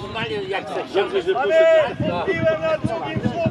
Normalnie jak chcesz. Dobrze, że Ale poszedł. mówiłem na drugim